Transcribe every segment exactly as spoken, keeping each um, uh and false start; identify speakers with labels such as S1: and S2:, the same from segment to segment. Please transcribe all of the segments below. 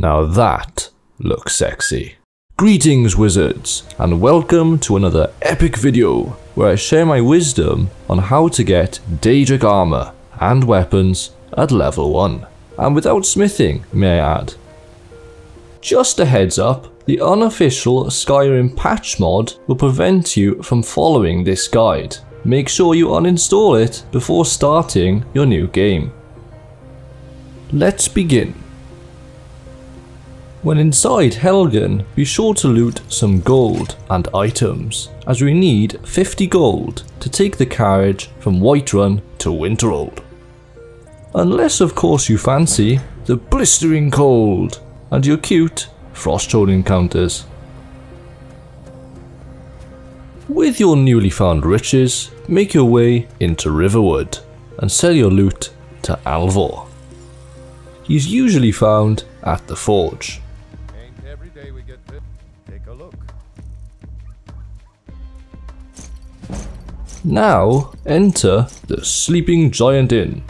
S1: Now that looks sexy. Greetings wizards, and welcome to another epic video where I share my wisdom on how to get Daedric Armor and Weapons at level one, and without smithing, may I add. Just a heads up, the unofficial Skyrim patch mod will prevent you from following this guide. Make sure you uninstall it before starting your new game. Let's begin. When inside Helgen, be sure to loot some gold and items, as we need fifty gold to take the carriage from Whiterun to Winterhold. Unless of course you fancy the blistering cold and your cute Frosthold encounters. With your newly found riches, make your way into Riverwood and sell your loot to Alvor. He's usually found at the forge.
S2: Ain't every day we get to take a look.
S1: Now enter the Sleeping Giant Inn.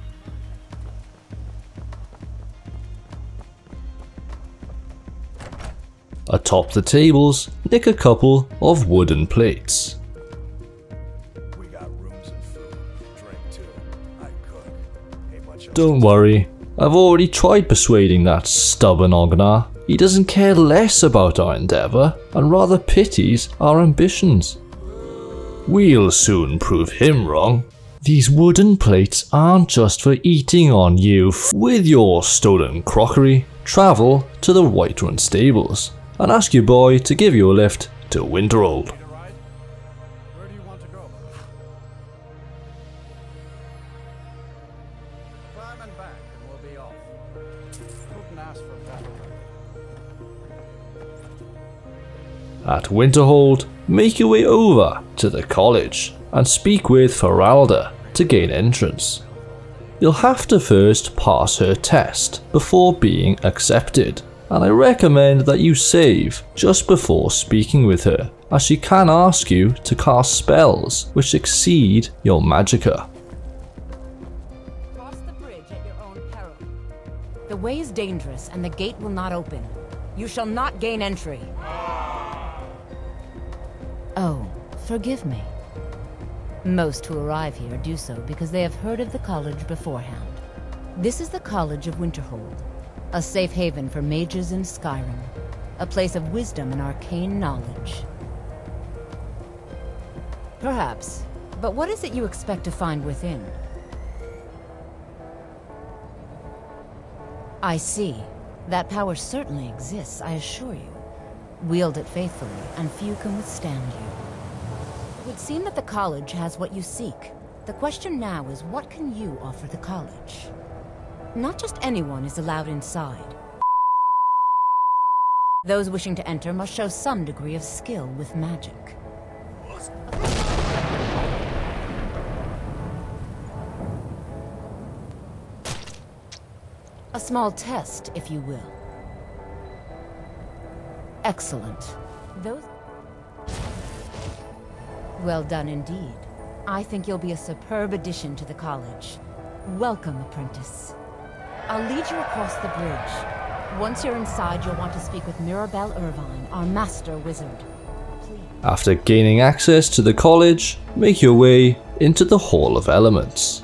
S1: Atop the tables, nick a couple of wooden plates.
S2: We got rooms and food, drink too. I cook. Hey, bunch of
S1: Don't worry, I've already tried persuading that stubborn Ognar. He doesn't care less about our endeavour and rather pities our ambitions. We'll soon prove him wrong. These wooden plates aren't just for eating on, you f. With your stolen crockery, travel to the Whiterun stables and ask your boy to give you a lift to Winterhold.
S2: Need a ride? Where do you want to go? Climb and back and we'll be off. Couldn't ask for better.
S1: At Winterhold, make your way over to the college and speak with Feralda to gain entrance. You'll have to first pass her test before being accepted, and I recommend that you save just before speaking with her, as she can ask you to cast spells which exceed your magicka.
S3: Cross the bridge at your own peril. The way is dangerous and the gate will not open. You shall not gain entry. Oh, forgive me. Most who arrive here do so because they have heard of the college beforehand. This is the College of Winterhold, a safe haven for mages in Skyrim, a place of wisdom and arcane knowledge. Perhaps, but what is it you expect to find within? I see. That power certainly exists, I assure you. Wield it faithfully, and few can withstand you. It would seem that the college has what you seek. The question now is, what can you offer the college? Not just anyone is allowed inside. Those wishing to enter must show some degree of skill with magic. A small test, if you will. Excellent. Those... Well done indeed. I think you'll be a superb addition to the college. Welcome, apprentice. I'll lead you across the bridge. Once you're inside, you'll want to speak with Mirabelle Irvine, our master wizard. Please.
S1: After gaining access to the college, make your way into the Hall of Elements.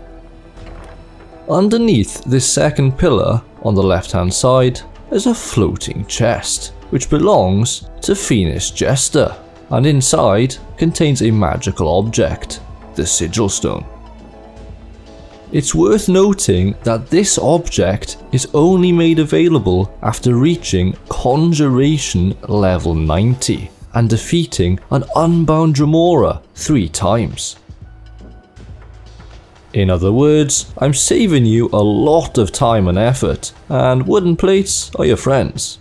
S1: Underneath this second pillar on the left hand side is a floating chest, which belongs to Phoenix Jester, and inside contains a magical object, the Sigil Stone. It's worth noting that this object is only made available after reaching Conjuration level ninety and defeating an unbound Dremora three times. In other words, I'm saving you a lot of time and effort, and wooden plates are your friends.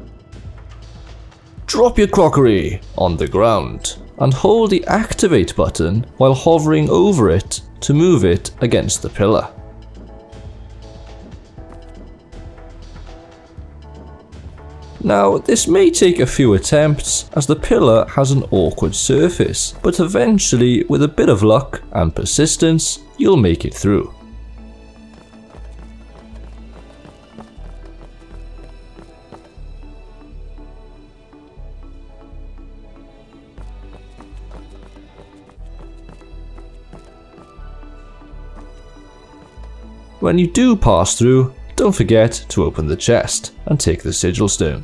S1: Drop your crockery on the ground and hold the activate button while hovering over it to move it against the pillar. Now, this may take a few attempts as the pillar has an awkward surface, but eventually, with a bit of luck and persistence, you'll make it through. when you do pass through, don't forget to open the chest and take the sigil stone.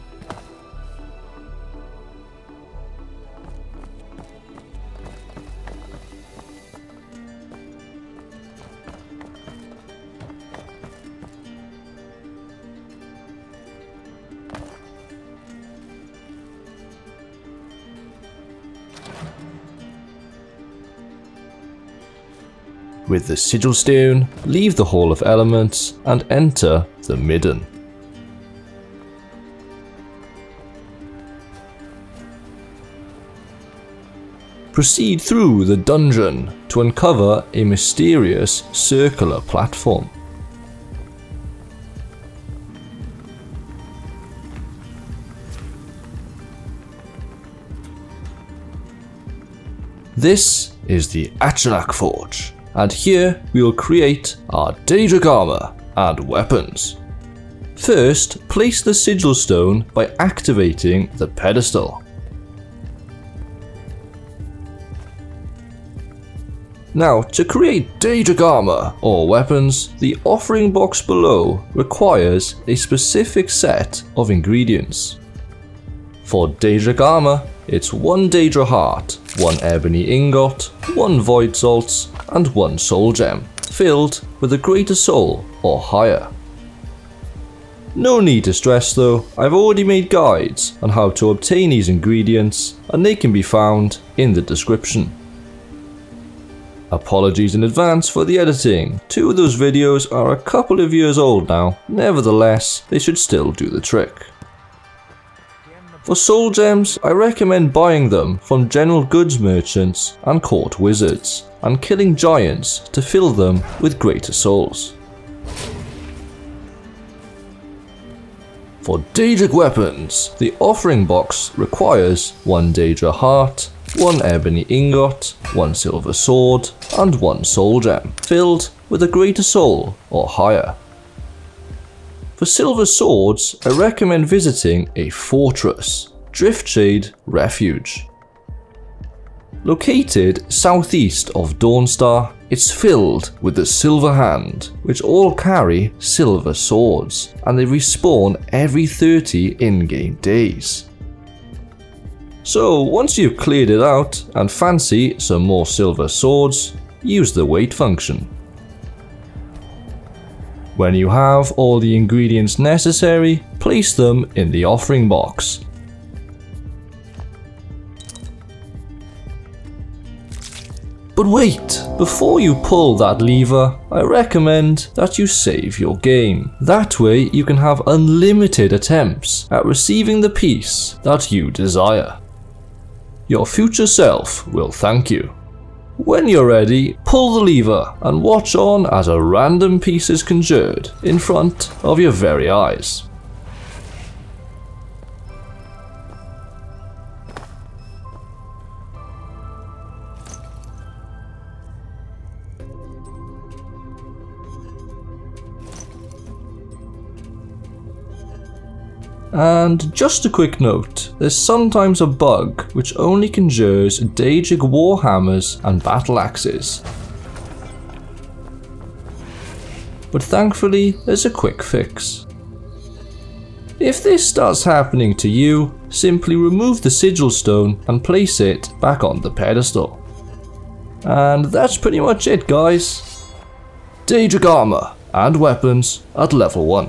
S1: With the sigil stone, leave the Hall of Elements and enter the Midden. Proceed through the dungeon to uncover a mysterious circular platform. This is the Achalak Forge, and here we will create our Daedric Armor and Weapons. First, place the sigil stone by activating the pedestal. Now, to create Daedric Armor or Weapons, the offering box below requires a specific set of ingredients. For Daedric Armor, it's one Daedra Heart, one Ebony Ingot, one Void Salts, and one Soul Gem, filled with a Greater Soul or higher. No need to stress though, I've already made guides on how to obtain these ingredients, and they can be found in the description. Apologies in advance for the editing, two of those videos are a couple of years old now, nevertheless they should still do the trick. For soul gems, I recommend buying them from general goods merchants and court wizards, and killing giants to fill them with greater souls. For Daedric weapons, the offering box requires one Daedra Heart, one Ebony Ingot, one Silver Sword, and one Soul Gem, filled with a Greater Soul or higher. For silver swords, I recommend visiting a fortress, Driftshade Refuge. Located southeast of Dawnstar, it's filled with the Silver Hand, which all carry silver swords, and they respawn every thirty in-game days. So once you've cleared it out and fancy some more silver swords, use the wait function. When you have all the ingredients necessary, place them in the offering box. But wait, before you pull that lever, I recommend that you save your game. That way you can have unlimited attempts at receiving the piece that you desire. Your future self will thank you. When you're ready, pull the lever and watch on as a random piece is conjured in front of your very eyes. And just a quick note, there's sometimes a bug which only conjures Daedric warhammers and battle axes. But thankfully, there's a quick fix. If this starts happening to you, simply remove the sigil stone and place it back on the pedestal. And that's pretty much it, guys. Daedric Armor and Weapons at level one.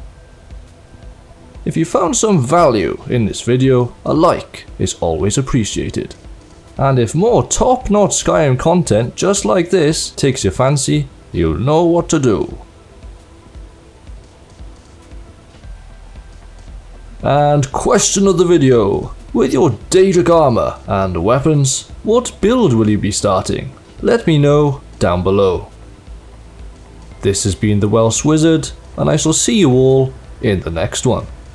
S1: If you found some value in this video, a like is always appreciated. And if more top-notch Skyrim content just like this takes your fancy, you'll know what to do. And question of the video, with your Daedric Armor and Weapons, what build will you be starting? Let me know down below. This has been the Welsh Wizard, and I shall see you all in the next one.